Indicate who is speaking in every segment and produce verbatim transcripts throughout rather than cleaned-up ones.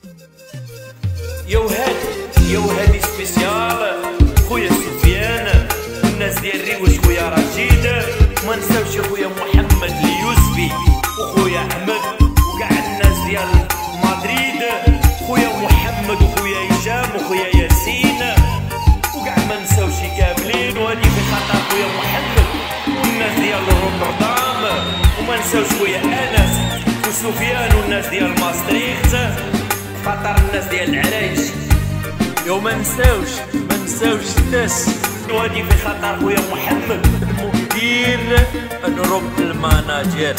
Speaker 1: يا وهادي يا وهادي سبيسيال خويا سفيان والناس ديال ريوش خويا رشيد، ما نساوش خويا محمد اليوسفي وخويا احمد وكاع الناس ديال مدريد، خويا محمد وخويا هشام وخويا ياسين وكاع ما نساوش كاملين، وهادي في خاطر خويا محمد والناس ديال روتردام، وما نساوش خويا انس وسفيان والناس ديال ماستريخت خاطر الناس ديال العرايش. يو ما نساوش ما نساوش الناس، وهادي في خاطر خويا محمد المدير نروب الماناجر.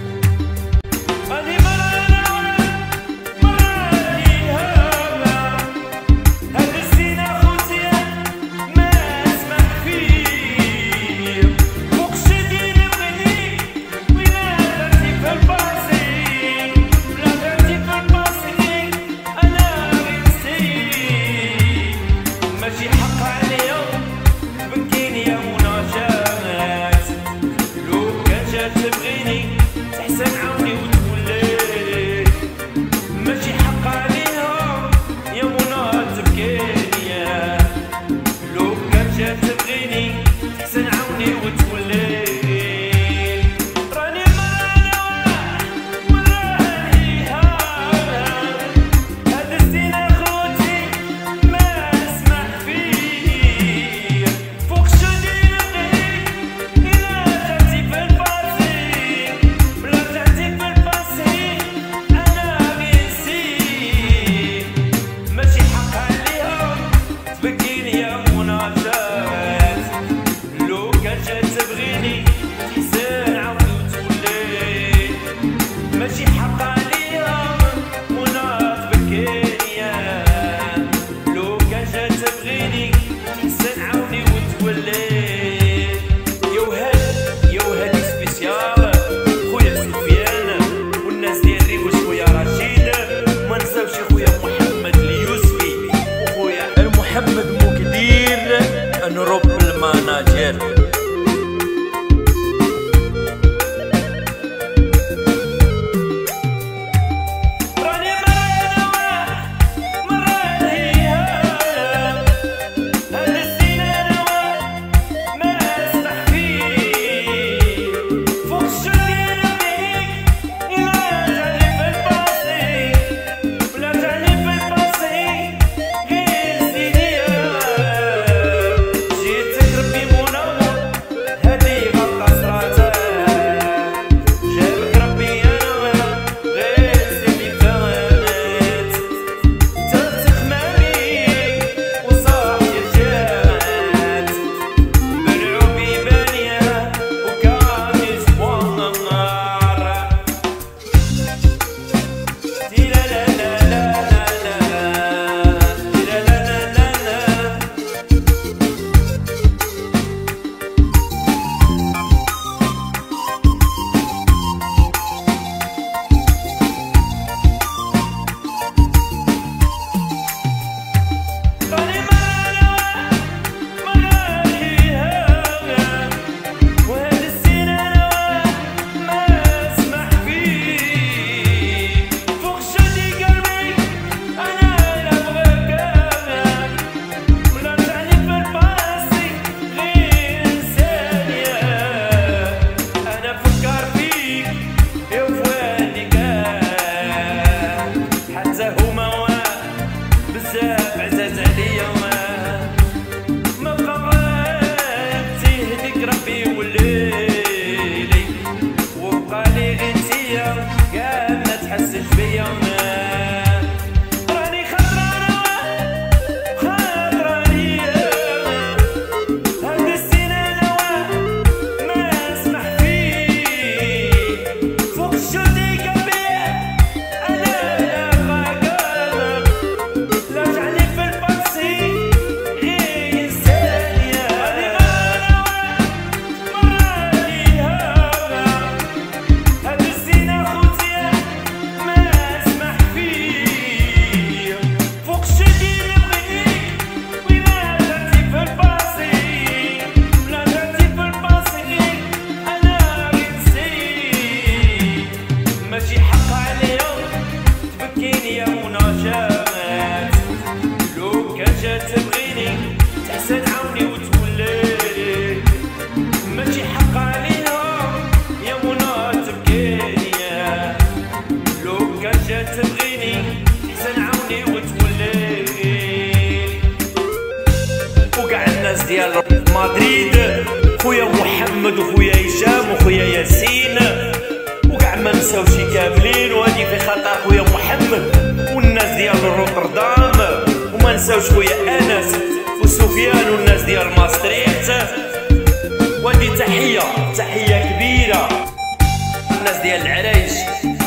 Speaker 1: محمد مقدير نروب الماناجر. ماشي حق عليهم تبكيني يا منى. جامات. لو كان جات تبغيني تحسن عاوني وتولي، ماشي حق عليها يا منى تبكيني. لو كان جات تبغيني تحسن عاوني وتولي. وقع الناس ديال مدريد، خويا محمد وخويا هشام وخويا ياسين، وكاع ما نساوشي كاملين، وهادي في خطا خويا محمد والناس ديال روتردام، وما نساوش خويا انس وسفيان والناس ديال ماستريخت. وهادي تحيه تحيه كبيره الناس ديال العرايش.